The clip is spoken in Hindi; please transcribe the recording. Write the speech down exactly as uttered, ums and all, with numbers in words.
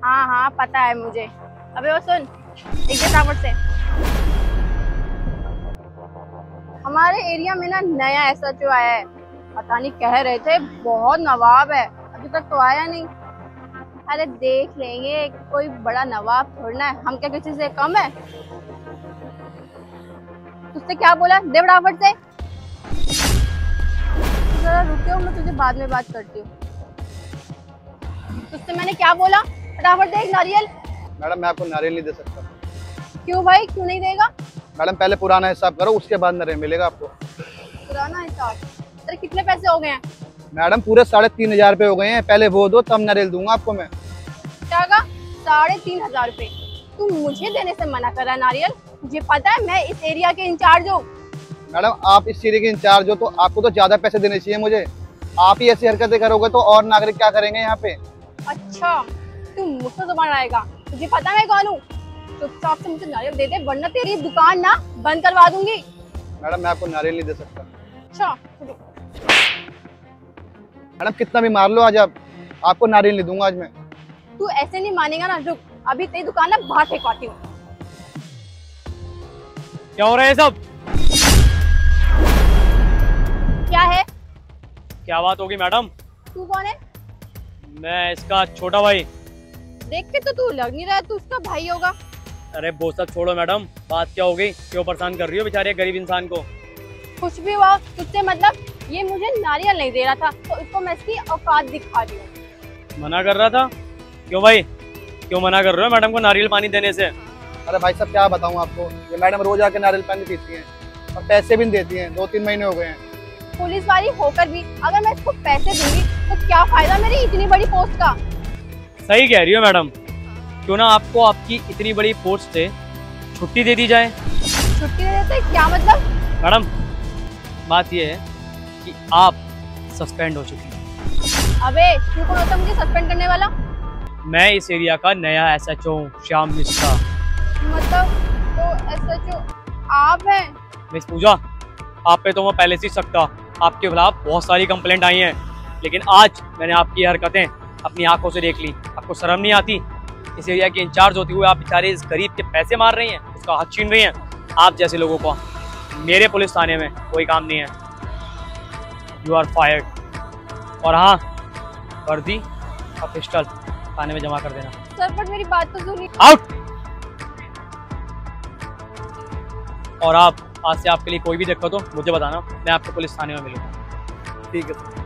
हाँ हाँ पता है मुझे। अबे वो सुन, एक फटाफट से। हमारे एरिया में ना नया एसएचओ आया है, पता नहीं कह रहे थे बहुत नवाब है, अभी तक तो आया नहीं। अरे देख लेंगे, कोई बड़ा नवाब थोड़ा है, हम क्या किसी से कम है। तुझसे क्या बोला, दे फटाफट से। जरा रुको, मैं तुझे बाद में बात करती हूँ। तुझसे मैंने क्या बोला, फटाफट दे एक नारियल। मैडम मैं आपको नारियल नहीं दे सकता। क्यों भाई, क्यों नहीं देगा? मैडम पहले पुराना हिसाब करो, उसके बाद नारियल मिलेगा आपको। पुराना हिसाब? तेरे कितने पैसे हो गए हैं? मैडम पूरे साढ़े तीन हजार रुपये हो गए हैं, पहले वो दो तब नारियल दूंगा आपको मैं। क्या कहा? साढ़े तीन हजार रुपए? तू मुझे देने से मना कर रहा है नारियल? मुझे पता है मैं इस एरिया के इंचार्ज हूँ। मैडम आप इस एरिया के इंचार्ज हो तो आपको तो ज्यादा पैसे देने चाहिए मुझे। आप ही ऐसी हरकतें करोगे तो और नागरिक क्या करेंगे यहाँ पे। अच्छा, तू मुझसे जुबान आएगा? तुझे पता है मैं कौन हूँ? चुपचाप से मुझे नारियल दे दे, वरना तेरी दुकान ना बंद करवा दूंगी। मैडम मैं आपको नारियल नहीं दे सकता। अच्छा मैडम कितना भी मार लो आज आप, आपको नारियल नहीं दूंगा आज मैं। तू ऐसे नहीं मानेगा ना, रुक अभी तेरी दुकान ना बाहर फेंकवाती हूँ। क्या हो रहा है सब? क्या है? क्या बात होगी मैडम? तू कौन है? मैं इसका छोटा भाई। देख के तो तू लग नहीं रहा है तू उसका भाई होगा। अरे वो सब छोड़ो मैडम, बात क्या हो गई? क्यों परेशान कर रही हो बेचारे गरीब इंसान को? कुछ भी हुआ तुझसे मतलब, ये मुझे नारियल नहीं दे रहा था तो इसको मैं इसकी औकात दिखा रही हूँ। मना कर रहा था? क्यों भाई, क्यों मना कर रहे हो मैडम को नारियल पानी देने से? अरे भाई साहब क्या बताऊँ आपको, ये मैडम रोज आके नारियल पानी पीती हैं और पैसे भी नहीं देती हैं, दो तीन महीने हो गए हैं। पुलिस वाली होकर भी अगर मैं इसको पैसे दूंगी तो क्या फायदा मेरी इतनी बड़ी पोस्ट का। सही कह रही हो मैडम, क्यों ना आपको आपकी इतनी बड़ी पोस्ट से छुट्टी दे दी जाए। छुट्टी दे देते क्या मतलब? मैडम बात यह है कि आप सस्पेंड हो चुकी हैं। अबे तू कौन होता मुझे सस्पेंड करने वाला? मैं इस एरिया का नया एसएचओ हूँ, श्याम मिश्रा। मतलब तो एसएचओ आप हैं? मिस पूजा, आप पे तो मैं पहले से ही शक था, आपके खिलाफ बहुत सारी कंप्लेंट आई हैं, लेकिन आज मैंने आपकी हरकतें अपनी आंखों से देख ली। आपको शर्म नहीं आती? इस एरिया के इंचार्ज होते हुए आप बेचारे इस गरीब के पैसे मार रही हैं, उसका हक छीन रही हैं। आप जैसे लोगों को मेरे पुलिस थाने में कोई काम नहीं है। You are fired. और हाँ, वर्दी और पिस्टल थाने में जमा कर देना। सर पर मेरी बात तो सुनिए। आउट। और आप आज से आपके लिए कोई भी दिक्कत हो मुझे बताना, मैं आपको पुलिस थाने में मिलूंगा। ठीक है सर।